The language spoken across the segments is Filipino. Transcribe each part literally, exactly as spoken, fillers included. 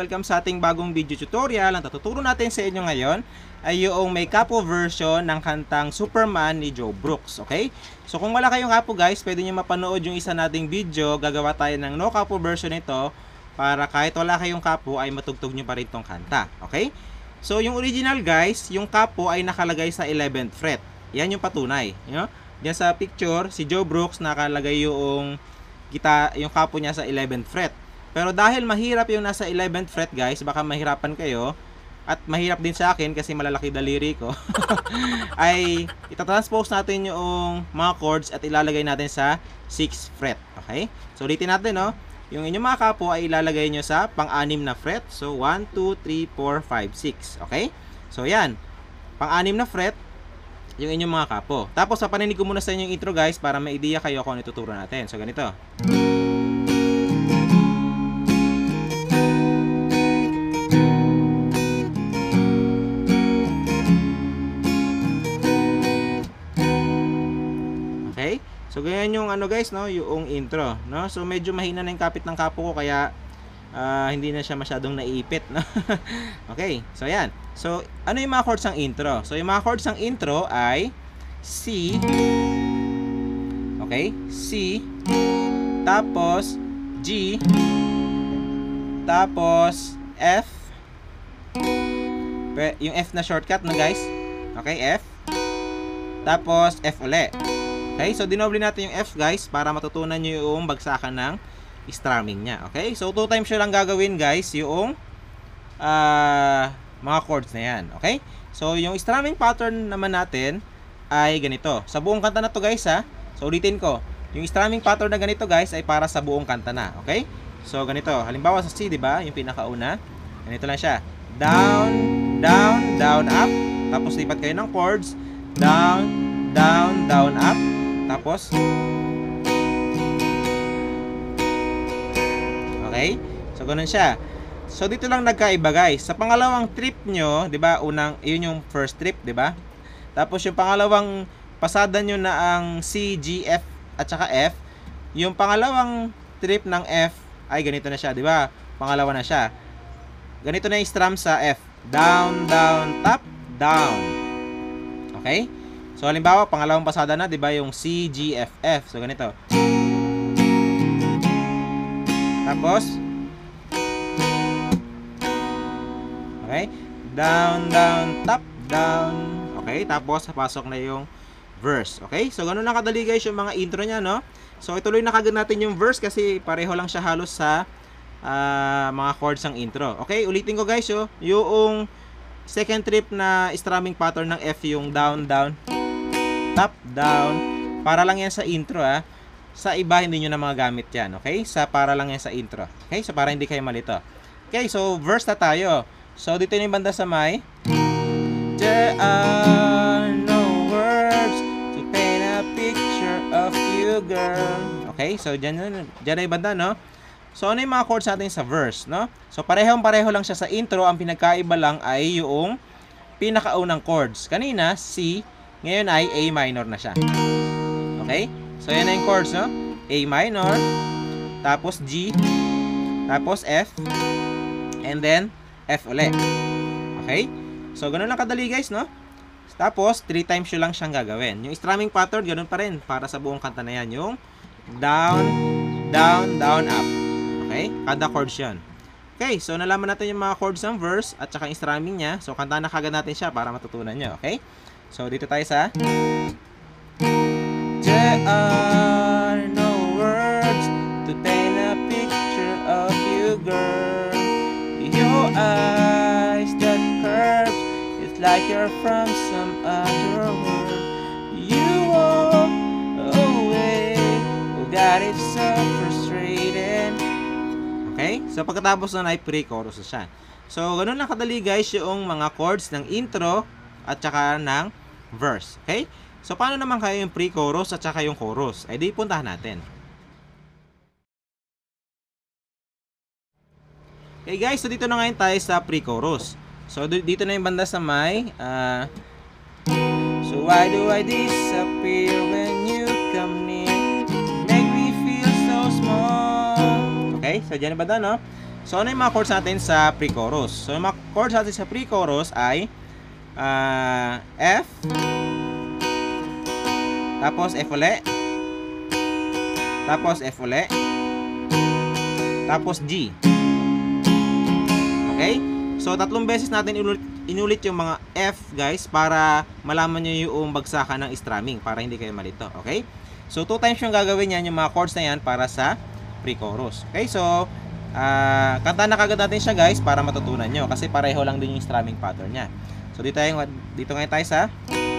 Welcome sa ating bagong video tutorial. Ang tuturo natin sa inyo ngayon ay yung may kapo version ng kantang Superman ni Joe Brooks. Okay? So kung wala kayong kapo guys, pwede nyo mapanood yung isa nating video. Gagawa tayo ng no kapo version nito para kahit wala kayong kapo ay matugtog nyo pa rin tong kanta. Okay? So yung original guys, yung kapo ay nakalagay sa eleventh fret. Yan yung patunay. You know? Diyan sa picture, si Joe Brooks nakalagay yung kita, yung kapo niya sa eleventh fret. Pero dahil mahirap yung nasa eleventh fret guys, baka mahirapan kayo at mahirap din sa akin kasi malalaki daliri ko. Ay itatranspose natin yung mga chords at ilalagay natin sa sixth fret. Okay? So ulitin natin, no? Yung inyong mga kapo ay ilalagay nyo sa pang-anim na fret. So one, two, three, four, five, six. Okay? So yan. Pang-anim na fret yung inyong mga kapo. Tapos papaninig ko muna sa inyo yung intro guys para may idea kayo kung ano ituturo natin. So ganito. Okay? So ganyan yung ano guys, no, yung intro, no? So medyo mahina na yung kapit ng kapo ko kaya uh, hindi na siya masyadong naiipit, no? Okay. So yan. So ano yung mga chords ng intro? So yung mga chords ng intro ay C. Okay? C. Tapos G. Tapos F. Yung F na shortcut, no guys? Okay, F. Tapos F ulit. Okay, so dinoble natin yung F guys para matutunan nyo yung bagsakan ng strumming nya. Okay, so two times nyo lang gagawin guys yung uh, mga chords na yan. Okay, so yung strumming pattern naman natin ay ganito. Sa buong kanta na to guys ha. So ulitin ko, yung strumming pattern na ganito guys ay para sa buong kanta na. Okay, so ganito. Halimbawa sa C, diba? Yung pinakauna. Ganito lang siya. Down, down, down, up. Tapos lipat kayo ng chords. Down, down, down, up. Tapos okay? So ganun siya. So dito lang nagkaiba guys. Sa pangalawang trip nyo, 'di ba? Unang 'yun yung first trip, 'di ba? Tapos yung pangalawang pasada nyo na ang C, G, F at saka F, yung pangalawang trip ng F ay ganito na siya, 'di ba? Pangalawa na siya. Ganito na yung strum sa F. Down, down, top, down. Okay? So halimbawa, pangalawang pasada na, 'di ba, yung C, G, F, F. So ganito. Tapos okay? Down, down, top, down. Okay? Tapos pasok na yung verse. Okay? So ganun lang kadali guys yung mga intro niya, no? So ituloy na kagad natin yung verse kasi pareho lang siya halos sa uh, mga chords ng intro. Okay? Ulitin ko guys, yo. Yung second trip na strumming pattern ng F, yung down, down, top, down. Para lang yan sa intro, ha. Sa iba, hindi nyo na mga gamit yan. Okay? Sa para lang yan sa intro. Okay? So, para hindi kayo malito. Okay, so, verse na tayo. So, dito yung banda sa may. There are no words to paint a picture of you, girl. Okay? So, dyan, dyan na yung banda, no? So, ano yung mga chords natin sa verse, no? So, parehong-pareho lang siya sa intro. Ang pinagkaiba lang ay yung pinakaunang chords. Kanina, C. Ngayon ay A minor na siya. Okay? So, yan na yung chords, no? A minor, tapos G, tapos F, and then F ulit. Okay? So, ganun lang kadali guys, no? Tapos, three times yun lang siyang gagawin. Yung strumming pattern, ganun pa rin. Para sa buong kanta na yan. Yung down, down, down, up. Okay? Kada chords yun. Okay, so nalaman natin yung mga chords ng verse at saka yung strumming niya. So, kantahan na kagad natin siya para matutunan nyo. Okay? So, dito tayo sa There are no words to paint a picture of you, girl. Your eyes that curve, it's like you're from some other world. You walk away, oh God, it's so frustrating. Okay? So, pagkatapos na ay pre-chorus na siya. So, ganun lang kadali guys yung mga chords ng intro at saka ng verse. Okay? So, paano naman kayo yung pre-chorus at saka yung chorus? Ay, di puntahan natin. Okay guys, so dito na ngayon tayo sa pre-chorus. So, dito na yung banda sa may uh, so, why do I disappear when you come near? Make me feel so small. Okay? So, dyan yung banda, no? So, ano yung mga chords natin sa pre-chorus? So, yung mga chords natin sa pre-chorus ay uh, F, tapos F uli, tapos F uli, tapos G. Okay? So, tatlong beses natin inulit, inulit yung mga F, guys, para malaman nyo yung bagsakan ng strumming, para hindi kayo malito. Okay? So, two times yung gagawin yan, yung mga chords na yan, para sa pre-chorus. Okay? So, Uh, kanta na kagad natin siya, guys, para matutunan nyo, kasi pareho lang din yung strumming pattern nya. So dito tayo, dito ngayon tayo sa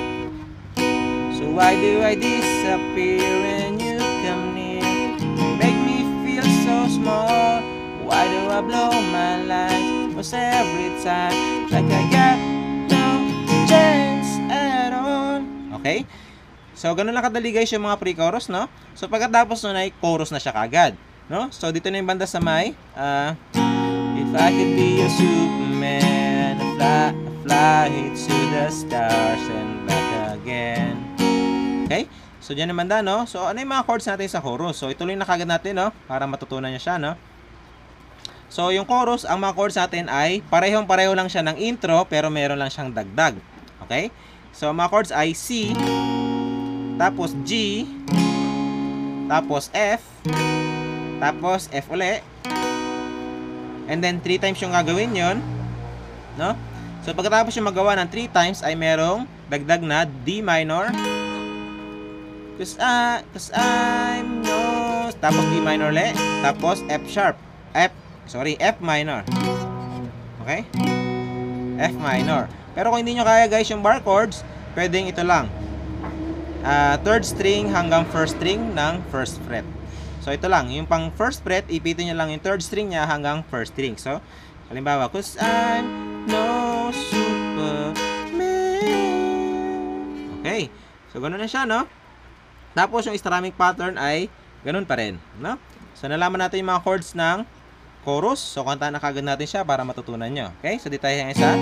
So why do I disappear when you come near? Make me feel so small. Why do I blow my life most every time like I got no chance at all? Okay? So ganun lang kadali, guys, yung mga pre-chorus, no? So pagkatapos nun ay chorus na siya kagad, no? So dito na yung banda sa may uh, if I could be a Superman, a fly, a fly to the stars and back again. Okay? So dyan yung banda, no? So ano yung mga chords natin sa chorus? So ituloy na kagad natin, no? Para matutunan nyo siya, no? So yung chorus, ang mga chords natin ay parehong pareho lang siya ng intro, pero meron lang siyang dagdag. Okay? So ang mga chords ay C, tapos G, tapos F, tapos F uli. And then three times yung gagawin yon, no? So pagkatapos yung magawa ng three times ay merong dagdag na D minor. Cause I, cause I'm no. Tapos D minor uli. Tapos F sharp. F, sorry, F minor. Okay? F minor. Pero kung hindi nyo kaya, guys, yung bar chords, pwedeng ito lang. Uh, third string hanggang first string ng first fret. So, ito lang. Yung pang first fret, ipitin nyo lang yung third string niya hanggang first string. So, halimbawa, cause I'm no Superman. Okay. So, ganun na siya, no? Tapos, yung strumming pattern ay ganun pa rin, no? So, nalaman natin yung mga chords ng chorus. So, kanta na kagad natin siya para matutunan nyo. Okay? So, dito tayo yung isa.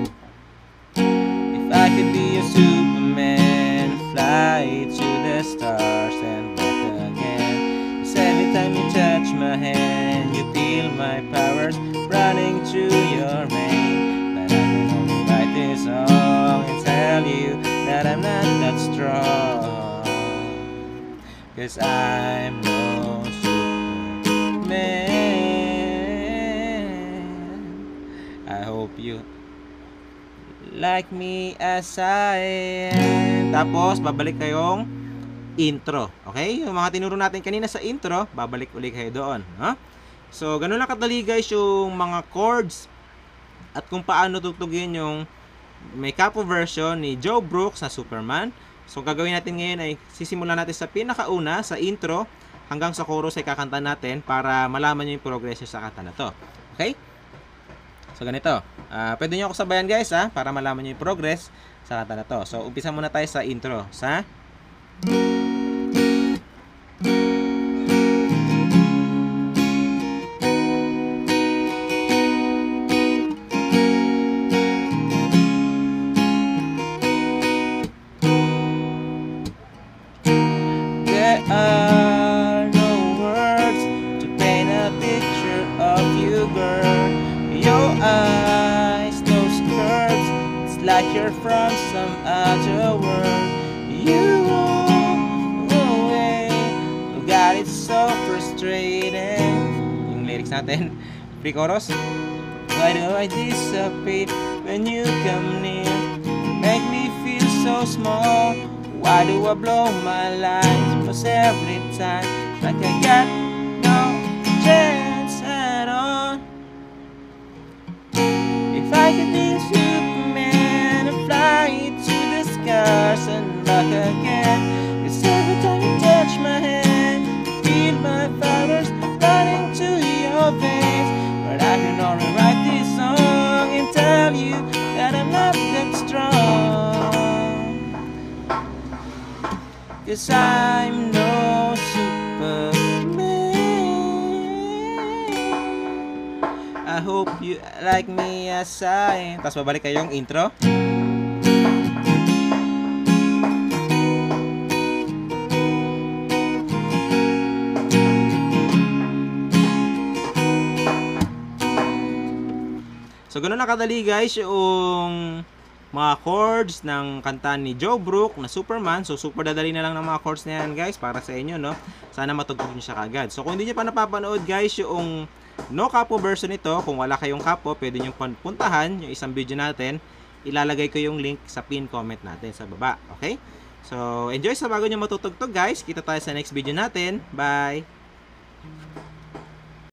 If I could be a Superman, fly to the stars and back again. Every time you touch my hand, you feel my powers running through your veins. But I can only write this song and tell you that I'm not that strong. Cause I'm no Superman. I hope you like me as I am. Tapos, babalik kayong intro. Okay? Yung mga tinuro natin kanina sa intro, babalik ulit kayo doon. Huh? So, ganun lang kadali, guys, yung mga chords at kung paano tutugin yung may capo version ni Joe Brooks na Superman. So, gagawin natin ngayon ay sisimulan natin sa pinakauna, sa intro, hanggang sa chorus ay kakanta natin para malaman nyo yung progression sa kanta na to. Okay? So, ganito. Uh, pwede nyo ako sabayan, guys, ha? Para malaman nyo yung progress sa kanta na to. So, umpisa muna tayo sa intro. Sa There are no words to paint a picture of you, girl. Your eyes, those curves, it's like you're from some other world. You walk away, oh God, it's so frustrating. Yung lyrics natin, pre-chorus. Why do I disappear when you come near? Make me feel so small. Why do I blow my life most every time like I got no chance at all? If I could be a Superman and fly to the skies and back again. Cause every time you touch my hand, you feel my powers running to your veins. But I can only write this song and tell you that I'm not that strong. Cause I'm no Superman. I hope you like me as I am. Tapos babalik kayong intro. So, ganun lang kadali guys yung mga chords ng kanta ni Joe Brook na Superman. So, super dadali na lang ng mga chords na yan guys para sa inyo, no? Sana matugtog nyo siya kagad. So, kung hindi nyo pa napapanood guys yung no capo version nito, kung wala kayong capo, pwede nyo puntahan yung isang video natin. Ilalagay ko yung link sa pin comment natin sa baba. Okay? So, enjoy sa bago nyo matutugtog guys. Kita tayo sa next video natin. Bye!